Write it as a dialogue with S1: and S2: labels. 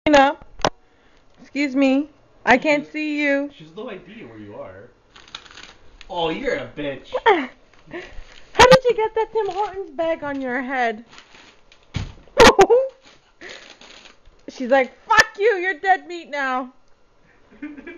S1: Angelina, excuse me. I can't see you.
S2: She has no idea where you are. Oh, you're a bitch.
S1: How did you get that Tim Hortons bag on your head? She's like, fuck you, you're dead meat now.